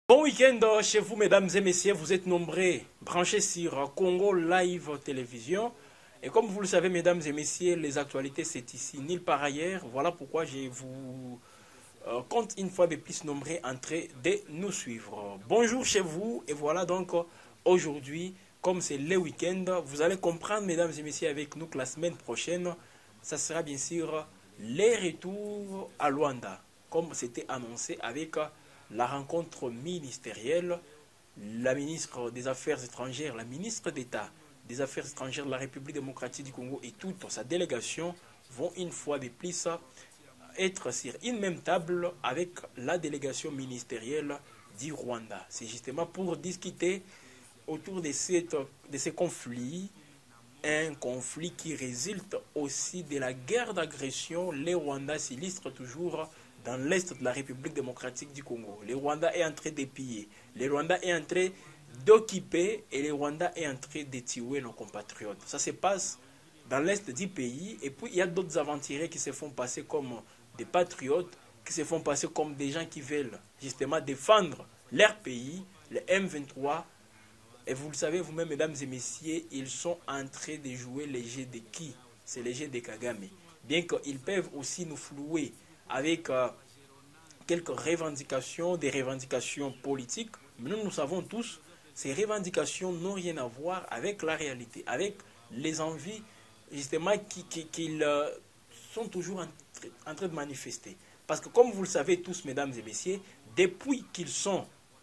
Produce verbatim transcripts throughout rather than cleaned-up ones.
Bon week-end chez vous, mesdames et messieurs. Vous êtes nombreux branchés sur Congo Live Télévision. Et comme vous le savez, mesdames et messieurs, les actualités, c'est ici, nulle part ailleurs. Voilà pourquoi je vous euh, compte une fois de plus nombreux en train de nous suivre. Bonjour chez vous. Et voilà donc aujourd'hui, comme c'est le week-end, vous allez comprendre, mesdames et messieurs, avec nous que la semaine prochaine, ça sera bien sûr les retours à Luanda, comme c'était annoncé avec la rencontre ministérielle. La ministre des Affaires étrangères, la ministre d'État des Affaires étrangères de la République démocratique du Congo et toute sa délégation vont une fois de plus être sur une même table avec la délégation ministérielle du Rwanda. C'est justement pour discuter autour de, cette, de ces conflits, un conflit qui résulte aussi de la guerre d'agression. Les Rwandais s'illustrent toujours dans l'est de la République démocratique du Congo. Le Rwanda est en train de piller, le Rwanda est en train d'occuper et le Rwanda est en train de tuer nos compatriotes. Ça se passe dans l'est du pays et puis il y a d'autres aventuriers qui se font passer comme des patriotes, qui se font passer comme des gens qui veulent justement défendre leur pays, le M vingt-trois. Et vous le savez vous-même, mesdames et messieurs, ils sont en train de jouer les jeux de qui? C'est les jeux de Kagame. Bien qu'ils peuvent aussi nous flouer avec euh, quelques revendications, des revendications politiques, mais nous, nous savons tous, ces revendications n'ont rien à voir avec la réalité, avec les envies, justement, qu'ils qui, qui, euh, sont toujours en, en train de manifester. Parce que comme vous le savez tous, mesdames et messieurs, depuis qu'ils sont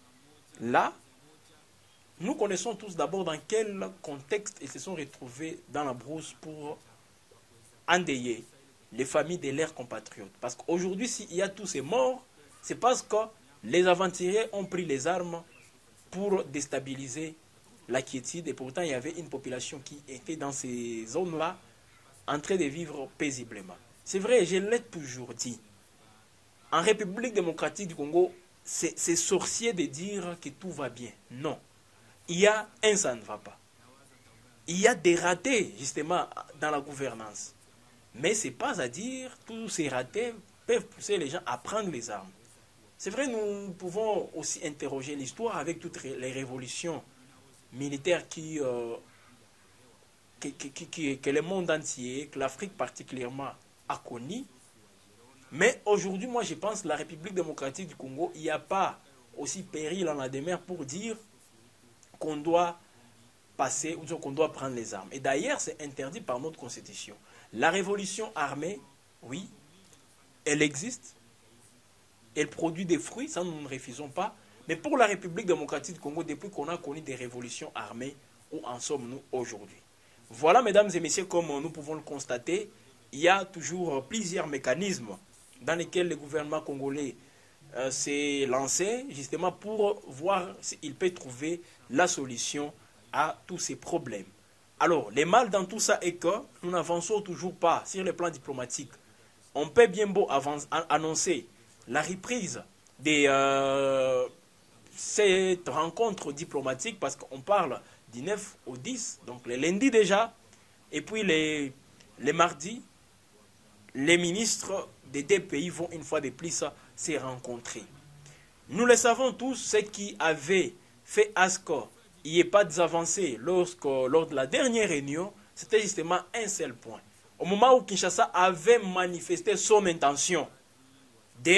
là, nous connaissons tous d'abord dans quel contexte ils se sont retrouvés dans la brousse pour endeuiller les familles de leurs compatriotes. Parce qu'aujourd'hui, s'il y a tous ces morts, c'est parce que les aventuriers ont pris les armes pour déstabiliser la quiétude. Et pourtant, il y avait une population qui était dans ces zones-là en train de vivre paisiblement. C'est vrai, je l'ai toujours dit. En République démocratique du Congo, c'est sorcier de dire que tout va bien. Non. Il y a un, ça ne va pas. Il y a des ratés, justement, dans la gouvernance. Mais ce n'est pas à dire que tous ces ratés peuvent pousser les gens à prendre les armes. C'est vrai, nous pouvons aussi interroger l'histoire avec toutes les révolutions militaires qui, euh, qui, qui, qui, que le monde entier, que l'Afrique particulièrement, a connues. Mais aujourd'hui, moi, je pense que la République démocratique du Congo, il n'y a pas aussi péril en la demeure pour dire qu'on doit passer ou qu'on doit prendre les armes. Et d'ailleurs, c'est interdit par notre constitution. La révolution armée, oui, elle existe. Elle produit des fruits, ça nous ne refusons pas. Mais pour la République démocratique du Congo, depuis qu'on a connu des révolutions armées, où en sommes-nous aujourd'hui? Voilà, mesdames et messieurs, comme nous pouvons le constater, il y a toujours plusieurs mécanismes dans lesquels le gouvernement congolais euh, s'est lancé, justement pour voir s'il peut trouver la solution à tous ces problèmes. Alors, le mal dans tout ça est que nous n'avançons toujours pas sur le plan diplomatique. On peut bien beau avance, annoncer la reprise de euh, cette rencontre diplomatique, parce qu'on parle du neuf au dix, donc le lundi déjà, et puis les, les mardis, les ministres des deux pays vont une fois de plus se rencontrer. Nous le savons tous, ce qui avait fait à ce qu'il n'y ait pas d'avancée lorsque, lors de la dernière réunion, c'était justement un seul point. Au moment où Kinshasa avait manifesté son intention de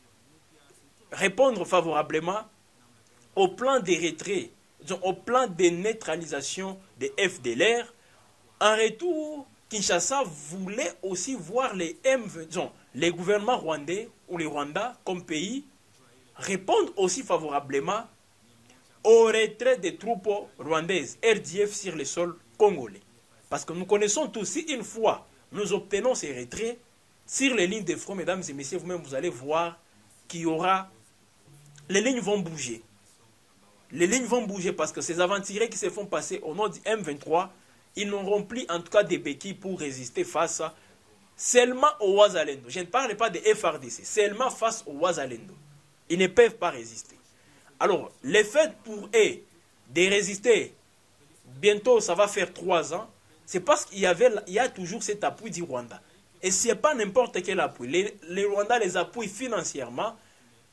répondre favorablement au plan de retrait, au plan de neutralisation des F D L R, en retour, Kinshasa voulait aussi voir les M vingt, les gouvernements rwandais ou les Rwandais comme pays répondre aussi favorablement au retrait des troupes rwandaises, R D F, sur le sol congolais. Parce que nous connaissons tous, si une fois nous obtenons ces retraits, sur les lignes de front, mesdames et messieurs, vous-même vous allez voir qu'il y aura... Les lignes vont bouger. Les lignes vont bouger parce que ces aventuriers qui se font passer au nom du M vingt-trois, ils n'auront plus en tout cas des béquilles pour résister face à, seulement au Wazalendo. Je ne parle pas de F R D C, seulement face au Wazalendo. Ils ne peuvent pas résister. Alors, le fait pour eux de résister, bientôt ça va faire trois ans, c'est parce qu'il y avait, il y a toujours cet appui du Rwanda. Et ce n'est pas n'importe quel appui. Les, les Rwandais les appuient financièrement,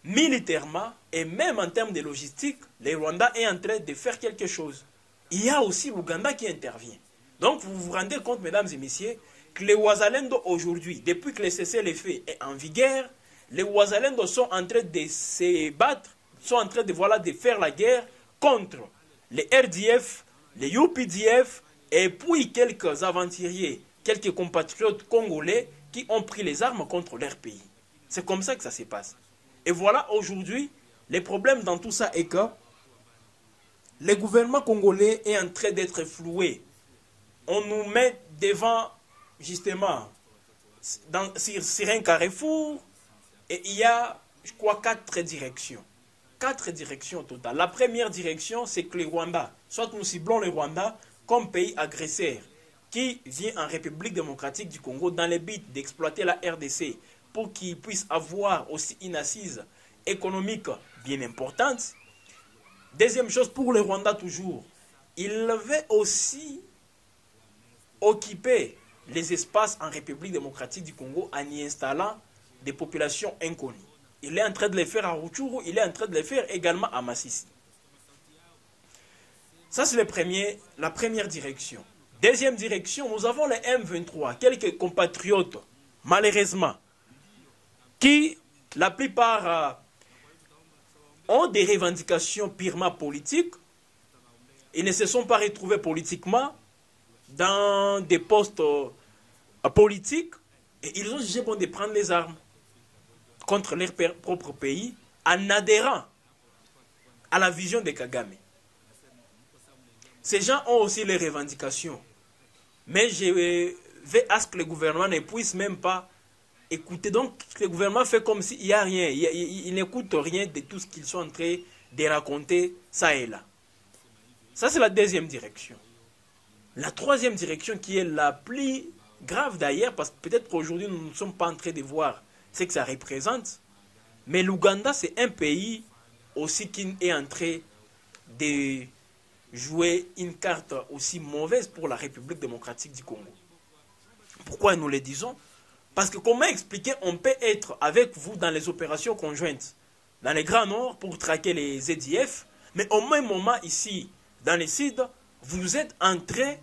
militairement et même en termes de logistique, le Rwanda est en train de faire quelque chose. Il y a aussi l'Ouganda qui intervient. Donc vous vous rendez compte, mesdames et messieurs, que les Wazalendo aujourd'hui, depuis que le cessez-le-feu est en vigueur, les Wazalendo sont en train de se battre, sont en train de, voilà, de faire la guerre contre les R D F, les U P D F et puis quelques aventuriers, quelques compatriotes congolais qui ont pris les armes contre leur pays. C'est comme ça que ça se passe. Et voilà aujourd'hui, le problème dans tout ça est que le gouvernement congolais est en train d'être floué. On nous met devant, justement, dans, sur, sur un carrefour, et il y a, je crois, quatre directions. Quatre directions totales. La première direction, c'est que le Rwanda, soit nous ciblons le Rwanda comme pays agresseur, qui vient en République démocratique du Congo dans le but d'exploiter la R D C pour qu'il puisse avoir aussi une assise économique bien importante. Deuxième chose, pour le Rwanda toujours, il veut aussi occuper les espaces en République démocratique du Congo en y installant des populations inconnues. Il est en train de les faire à Rutshuru, il est en train de les faire également à Masisi. Ça, c'est le premier, la première direction. Deuxième direction, nous avons les M vingt-trois, quelques compatriotes, malheureusement, qui, la plupart, euh, ont des revendications purement politiques. Ils ne se sont pas retrouvés politiquement dans des postes euh, politiques et ils ont jugé bon de prendre les armes contre leur propre pays en adhérant à la vision de Kagame. Ces gens ont aussi les revendications. Mais je vais à ce que le gouvernement ne puisse même pas écouter. Donc, le gouvernement fait comme s'il n'y a rien. Il, il, il n'écoute rien de tout ce qu'ils sont en train de raconter, ça et là. Ça, c'est la deuxième direction. La troisième direction, qui est la plus grave d'ailleurs, parce que peut-être qu'aujourd'hui, nous ne sommes pas en train de voir ce que ça représente. Mais l'Ouganda, c'est un pays aussi qui est en train de jouer une carte aussi mauvaise pour la République démocratique du Congo. Pourquoi nous le disons? Parce que comment expliquer, on peut être avec vous dans les opérations conjointes dans les Grands Nord pour traquer les Z D F, mais au même moment ici, dans les Sud, vous êtes en train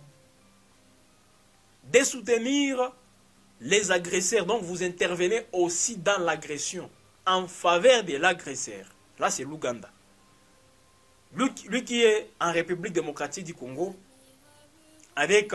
de soutenir les agresseurs. Donc vous intervenez aussi dans l'agression, en faveur de l'agresseur. Là, c'est l'Ouganda. Lui, lui qui est en République démocratique du Congo, avec...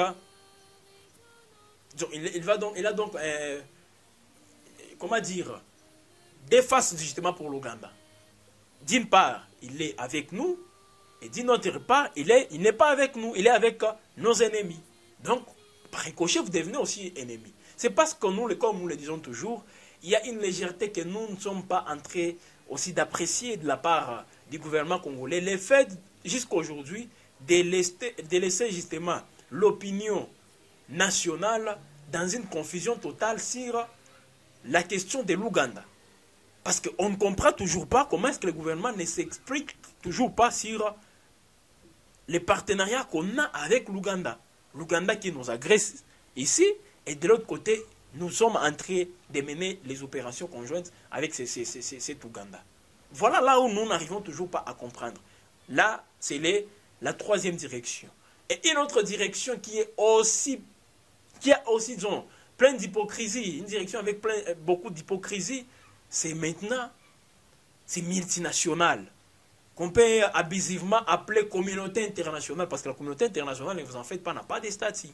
Il, il, va donc, il a donc, euh, comment dire, des faces justement pour l'Ouganda. D'une part, il est avec nous, et d'une autre part, il n'est il n'est pas avec nous, il est avec euh, nos ennemis. Donc, par ricochet, vous devenez aussi ennemi. C'est parce que nous, comme nous le disons toujours, il y a une légèreté que nous ne sommes pas en train aussi d'apprécier de la part du gouvernement congolais. Le fait, jusqu'à aujourd'hui, de laisser, de laisser justement l'opinion nationale dans une confusion totale sur la question de l'Ouganda. Parce qu'on ne comprend toujours pas comment est-ce que le gouvernement ne s'explique toujours pas sur les partenariats qu'on a avec l'Ouganda. L'Ouganda qui nous agresse ici, et de l'autre côté, nous sommes en train de mener les opérations conjointes avec ces, ces, ces, ces, cet Ouganda. Voilà là où nous n'arrivons toujours pas à comprendre. Là, c'est la troisième direction. Et une autre direction qui est aussi, qui a aussi, disons, plein d'hypocrisie, une direction avec plein, beaucoup d'hypocrisie, c'est maintenant, c'est multinational, qu'on peut abusivement appeler communauté internationale, parce que la communauté internationale, ne vous en faites pas, n'a pas de statut.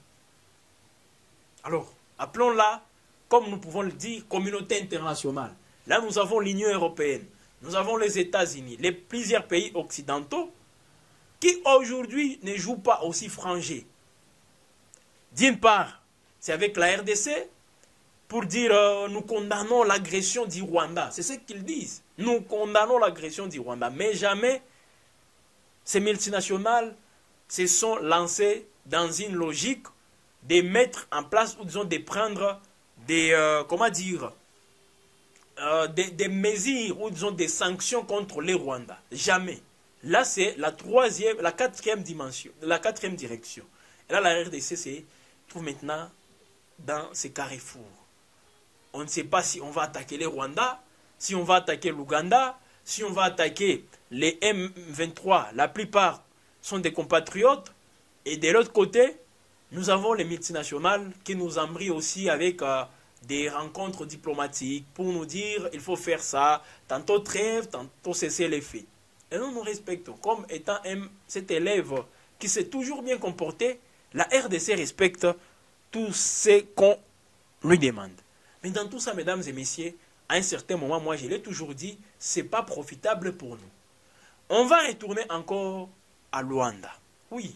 Alors, appelons-la, comme nous pouvons le dire, communauté internationale. Là, nous avons l'Union européenne, nous avons les États-Unis, les plusieurs pays occidentaux, qui aujourd'hui ne jouent pas aussi frangé. D'une part, c'est avec la R D C, pour dire euh, nous condamnons l'agression du Rwanda. C'est ce qu'ils disent. Nous condamnons l'agression du Rwanda. Mais jamais ces multinationales se sont lancées dans une logique de mettre en place, ou disons de prendre des, euh, comment dire, euh, des, des mesures, ou disons des sanctions contre les Rwandais. Jamais. Là, c'est la troisième, la quatrième dimension, la quatrième direction. Et là, la R D C se trouve maintenant dans ces carrefours. On ne sait pas si on va attaquer les Rwandais, si on va attaquer l'Ouganda, si on va attaquer les M vingt-trois, la plupart sont des compatriotes. Et de l'autre côté, nous avons les multinationales qui nous embrient aussi avec euh, des rencontres diplomatiques pour nous dire il faut faire ça, tantôt trêve, tantôt cesser les faits. Et nous nous respectons. Comme étant un, cet élève qui s'est toujours bien comporté, la R D C respecte tout ce qu'on lui demande. Mais dans tout ça, mesdames et messieurs, à un certain moment, moi je l'ai toujours dit, ce n'est pas profitable pour nous. On va retourner encore à Luanda. Oui.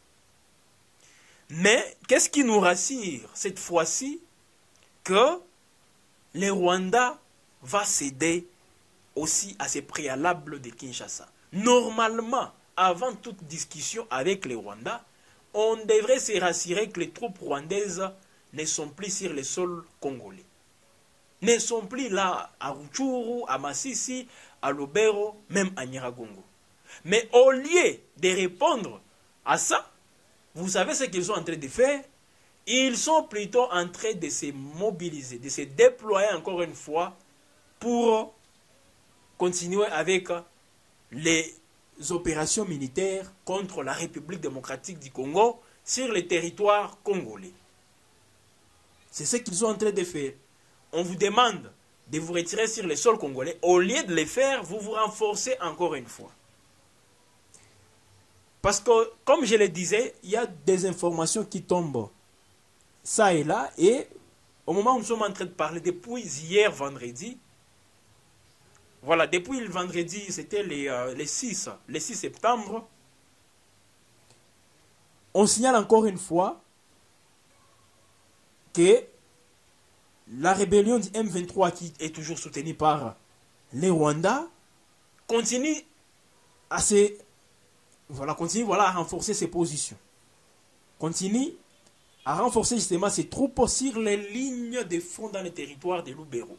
Mais qu'est-ce qui nous rassure cette fois-ci? Que le Rwanda va céder aussi à ces préalables de Kinshasa. Normalement, avant toute discussion avec le Rwanda, on devrait se rassurer que les troupes rwandaises ne sont plus sur le sol congolais. Ne sont plus là à Rutshuru, à Masisi, à Lubero, même à Nyiragongo. Mais au lieu de répondre à ça, vous savez ce qu'ils sont en train de faire? Ils sont plutôt en train de se mobiliser, de se déployer encore une fois pour continuer avec les opérations militaires contre la République démocratique du Congo sur le territoire congolais. C'est ce qu'ils sont en train de faire. On vous demande de vous retirer sur le sol congolais. Au lieu de le faire, vous vous renforcez encore une fois. Parce que, comme je le disais, il y a des informations qui tombent ça et là. Et au moment où nous sommes en train de parler, depuis hier vendredi, voilà, depuis le vendredi, c'était les, euh, les, six, les six septembre, on signale encore une fois que la rébellion du M vingt-trois, qui est toujours soutenue par les Rwandais, continue à se... Voilà, continue voilà, à renforcer ses positions. Continue à renforcer justement ses troupes sur les lignes de front dans le territoire de Lubero.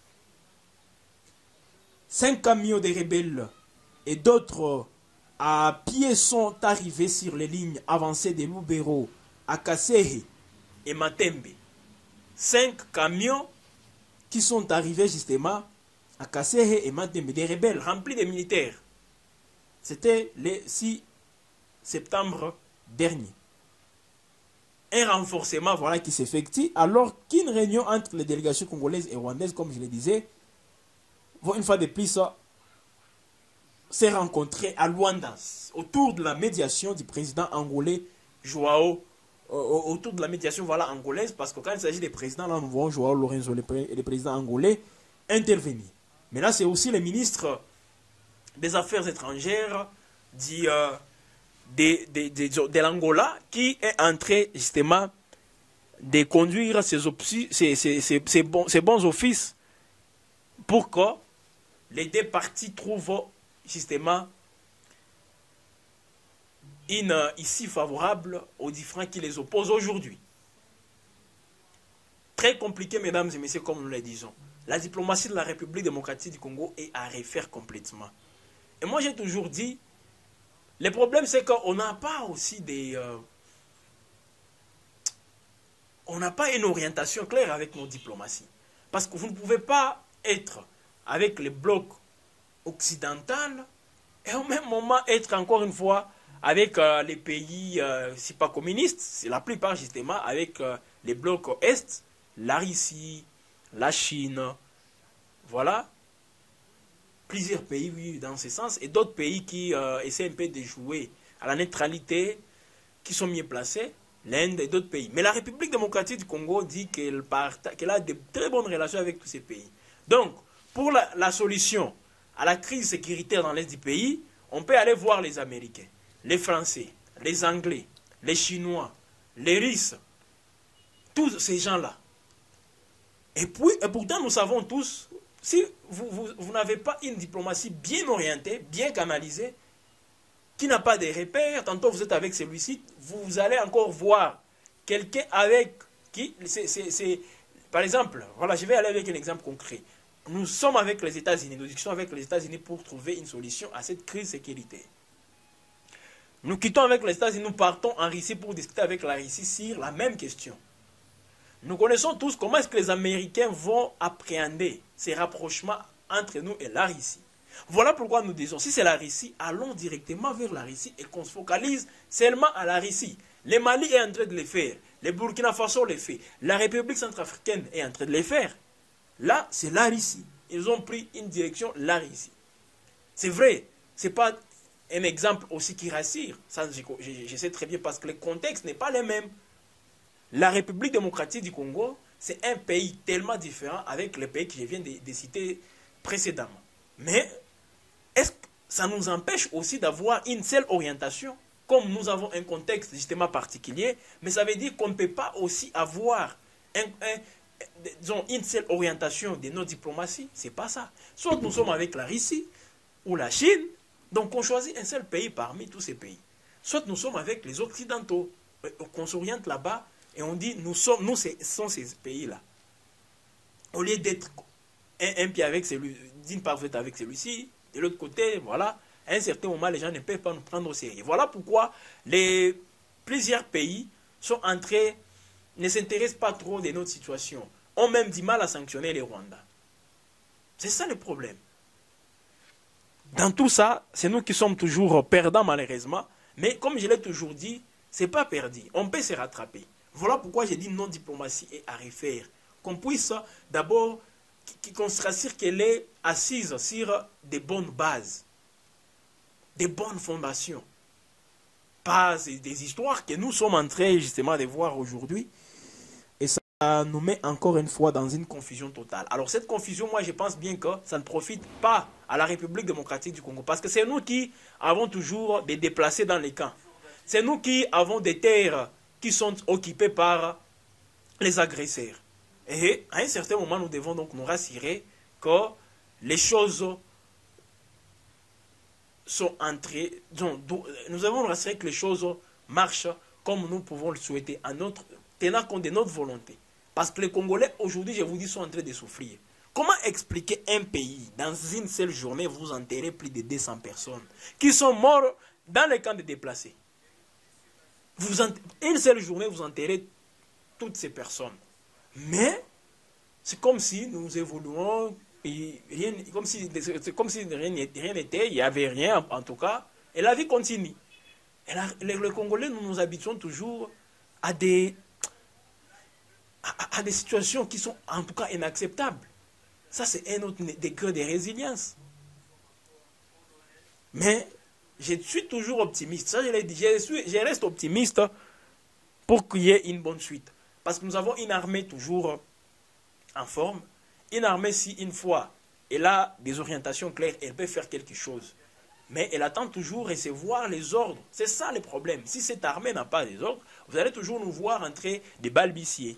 Cinq camions de rebelles et d'autres à pied sont arrivés sur les lignes avancées de Lubero, à Kasehe et Matembe. Cinq camions qui sont arrivés justement à Kasehe et Matembe, des rebelles remplis de militaires. C'était le six septembre dernier. Un renforcement voilà, qui s'effectue alors qu'une réunion entre les délégations congolaises et rwandaises, comme je le disais, vont une fois de plus s'est rencontrée à Luanda autour de la médiation du président angolais Joao, euh, autour de la médiation voilà, angolaise, parce que quand il s'agit des présidents, là nous voyons Joao Lorenzo, le, pré le président angolais, intervenir. Mais là c'est aussi le ministre des Affaires étrangères du, euh, de, de, de, de, de l'Angola qui est en train justement de conduire ses, ses, ses, ses, ses, bons, ses bons offices pour que les deux parties trouvent justement une issue favorable aux différends qui les opposent aujourd'hui. Très compliqué, mesdames et messieurs, comme nous le disons. La diplomatie de la République démocratique du Congo est à refaire complètement. Et moi, j'ai toujours dit, le problème, c'est qu'on n'a pas aussi des... Euh, on n'a pas une orientation claire avec nos diplomaties. Parce que vous ne pouvez pas être avec les blocs occidentaux et au même moment être encore une fois avec euh, les pays, euh, si pas communistes, c'est la plupart justement avec euh, les blocs Est, la Russie, la Chine, voilà. Plusieurs pays vivent dans ce sens et d'autres pays qui euh, essaient un peu de jouer à la neutralité, qui sont mieux placés, l'Inde et d'autres pays. Mais la République démocratique du Congo dit qu'elle qu'elle a de très bonnes relations avec tous ces pays. Donc, pour la, la solution à la crise sécuritaire dans l'Est du pays, on peut aller voir les Américains, les Français, les Anglais, les Chinois, les Russes, tous ces gens-là. Et, puis, et pourtant, nous savons tous, si vous, vous, vous n'avez pas une diplomatie bien orientée, bien canalisée, qui n'a pas de repères, tantôt vous êtes avec celui-ci, vous allez encore voir quelqu'un avec qui, c'est, c'est, c'est, par exemple, voilà, je vais aller avec un exemple concret. Nous sommes avec les États-Unis, nous discutons avec les États-Unis pour trouver une solution à cette crise sécuritaire. Nous quittons avec les États-Unis, nous partons en Russie pour discuter avec la Russie sur la même question. Nous connaissons tous comment est-ce que les Américains vont appréhender ces rapprochements entre nous et la Russie. Voilà pourquoi nous disons, si c'est la Russie, allons directement vers la Russie et qu'on se focalise seulement à la Russie. Le Mali est en train de le faire, le Burkina Faso le fait, la République centrafricaine est en train de le faire. Là, c'est la Russie. Ils ont pris une direction, la Russie. C'est vrai, ce n'est pas un exemple aussi qui rassure. Ça, je, je, je sais très bien parce que le contexte n'est pas le même. La République démocratique du Congo, c'est un pays tellement différent avec les pays que je viens de, de citer précédemment. Mais est-ce que ça nous empêche aussi d'avoir une seule orientation? Comme nous avons un contexte justement particulier, mais ça veut dire qu'on ne peut pas aussi avoir un, un, disons, une seule orientation de nos diplomaties. Ce n'est pas ça. Soit nous sommes avec la Russie ou la Chine, donc on choisit un seul pays parmi tous ces pays. Soit nous sommes avec les Occidentaux, qu'on s'oriente là-bas et on dit nous sommes, nous sommes ces pays-là. Au lieu d'être un, un pied avec celui, d'une part vous êtes avec celui-ci, de l'autre côté, voilà. À un certain moment, les gens ne peuvent pas nous prendre au sérieux. Voilà pourquoi les, plusieurs pays sont entrés, ne s'intéressent pas trop de notre situation, ont même du mal à sanctionner les Rwandais. C'est ça le problème. Dans tout ça, c'est nous qui sommes toujours perdants malheureusement, mais comme je l'ai toujours dit, ce n'est pas perdu. On peut se rattraper. Voilà pourquoi j'ai dit non-diplomatie et à refaire. Qu'on puisse d'abord, qu'on se rassure qu'elle est assise sur des bonnes bases. Des bonnes fondations. Pas des histoires que nous sommes en train justement de voir aujourd'hui. Et ça nous met encore une fois dans une confusion totale. Alors cette confusion, moi je pense bien que ça ne profite pas à la République démocratique du Congo. Parce que c'est nous qui avons toujours des déplacés dans les camps. C'est nous qui avons des terres qui sont occupées par les agresseurs. Et à un certain moment, nous devons donc nous rassurer que les choses sont entrées, donc, nous avons rassuré que les choses marchent comme nous pouvons le souhaiter, en notre, tenant compte de notre volonté. Parce que les Congolais, aujourd'hui, je vous dis, sont en train de souffrir. Comment expliquer un pays, dans une seule journée, vous enterrez plus de deux cents personnes qui sont morts dans les camps de déplacés? Vous en, une seule journée, vous enterrez toutes ces personnes. Mais, c'est comme si nous évoluons... Et rien, comme si, c'est comme si rien n'était, il n'y avait rien en tout cas, et la vie continue. Et la, les, les Congolais, nous nous habituons toujours à des, à, à des situations qui sont en tout cas inacceptables. Ça, c'est un autre degré de résilience. Mais je suis toujours optimiste. Ça, je l'ai dit, je, suis, je reste optimiste pour qu'il y ait une bonne suite. Parce que nous avons une armée toujours en forme. Une armée, si une fois elle a des orientations claires, elle peut faire quelque chose. Mais elle attend toujours recevoir les ordres. C'est ça le problème. Si cette armée n'a pas les ordres, vous allez toujours nous voir entrer des balbutiers.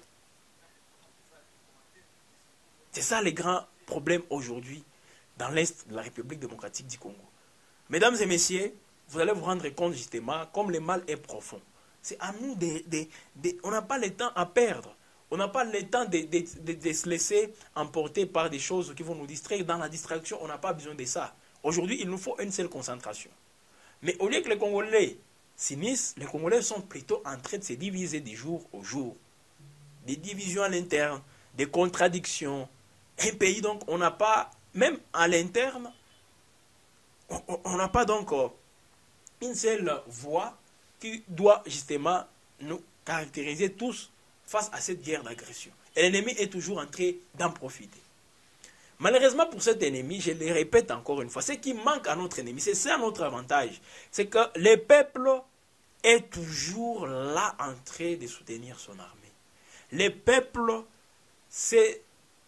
C'est ça le grand problème aujourd'hui dans l'Est de la République démocratique du Congo. Mesdames et messieurs, vous allez vous rendre compte justement comme le mal est profond. C'est à nous de... de, de on n'a pas le temps à perdre. On n'a pas le temps de, de, de, de se laisser emporter par des choses qui vont nous distraire. Dans la distraction, on n'a pas besoin de ça. Aujourd'hui, il nous faut une seule concentration. Mais au lieu que les Congolais s'unissent, les Congolais sont plutôt en train de se diviser de jour au jour. Des divisions à l'interne, des contradictions. Un pays, donc, on n'a pas, même à l'interne, on n'a pas donc une seule voix qui doit justement nous caractériser tous face à cette guerre d'agression. Et l'ennemi est toujours en train d'en profiter. Malheureusement pour cet ennemi, je le répète encore une fois, ce qui manque à notre ennemi, c'est ça notre avantage, c'est que le peuple est toujours là en train de soutenir son armée. Le peuple s'est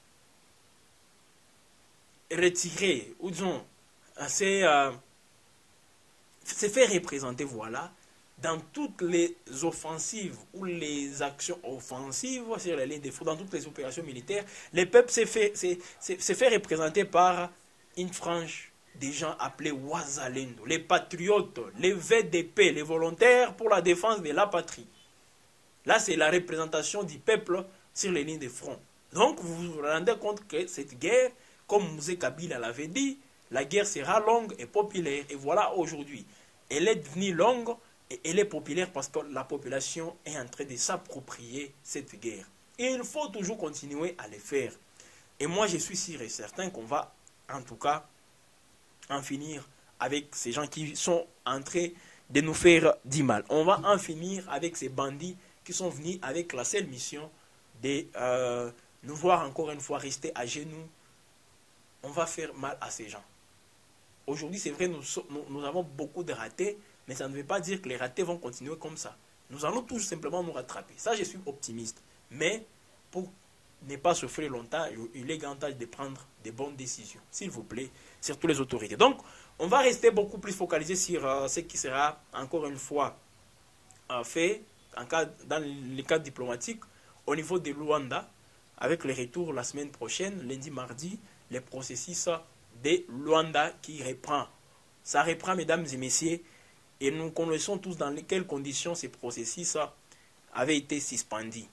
retiré, ou disons, s'est euh, fait représenter, voilà, dans toutes les offensives ou les actions offensives sur la ligne de front, dans toutes les opérations militaires, le peuple s'est fait, fait représenter par une frange des gens appelés Wazalendo, les patriotes, les V D P, les volontaires pour la défense de la patrie. Là, c'est la représentation du peuple sur les lignes de front. Donc, vous vous rendez compte que cette guerre, comme Mouzé Kabila l'avait dit, la guerre sera longue et populaire. Et voilà aujourd'hui, elle est devenue longue. Et elle est populaire parce que la population est en train de s'approprier cette guerre. Et il faut toujours continuer à le faire. Et moi, je suis sûr et certain qu'on va, en tout cas, en finir avec ces gens qui sont en train de nous faire du mal. On va en finir avec ces bandits qui sont venus avec la seule mission de euh, nous voir encore une fois rester à genoux. On va faire mal à ces gens. Aujourd'hui, c'est vrai, nous, nous, nous avons beaucoup de ratés, mais ça ne veut pas dire que les ratés vont continuer comme ça. Nous allons tout simplement nous rattraper. Ça, je suis optimiste. Mais pour ne pas souffrir longtemps, il est grand âge de prendre des bonnes décisions. S'il vous plaît, surtout les autorités. Donc, on va rester beaucoup plus focalisé sur euh, ce qui sera encore une fois euh, fait en cas, dans les cas diplomatiques au niveau de Luanda, avec le retour la semaine prochaine, lundi, mardi, les processus de Luanda qui reprend. Ça reprend, mesdames et messieurs, et nous connaissons tous dans quelles conditions ces processus avaient été suspendus.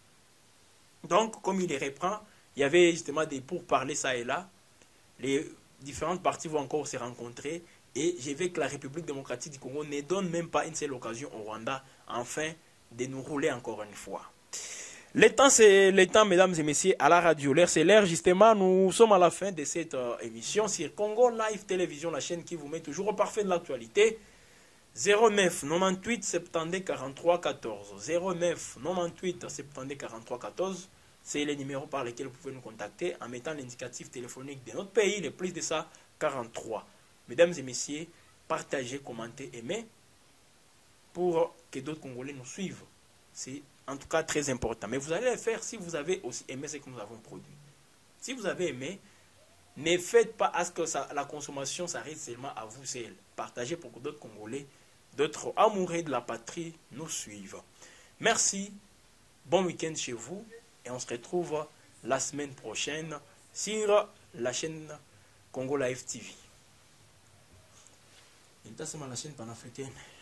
Donc, comme il les reprend, il y avait justement des pourparlers ça et là. Les différentes parties vont encore se rencontrer et je veux que la République démocratique du Congo ne donne même pas une seule occasion au Rwanda, enfin, de nous rouler encore une fois. Le temps, c'est le temps, mesdames et messieurs, à la radio. L'air, c'est l'air, justement. Nous sommes à la fin de cette euh, émission sur Congo Live Télévision, la chaîne qui vous met toujours au parfait de l'actualité. zéro neuf quatre-vingt-huit soixante-dix quarante-trois quatorze. zéro neuf quatre-vingt-huit soixante-dix quarante-trois quatorze. C'est les numéros par lesquels vous pouvez nous contacter en mettant l'indicatif téléphonique de notre pays, le plus de ça, quarante-trois. Mesdames et messieurs, partagez, commentez, aimez pour que d'autres Congolais nous suivent. C'est en tout cas très important. Mais vous allez le faire si vous avez aussi aimé ce que nous avons produit. Si vous avez aimé, ne faites pas à ce que ça, la consommation s'arrête seulement à vous seul. Partagez pour que d'autres Congolais, d'autres amoureux de la patrie nous suivent. Merci, bon week-end chez vous et on se retrouve la semaine prochaine sur la chaîne Congo Live T V. C'est la chaîne panafricaine.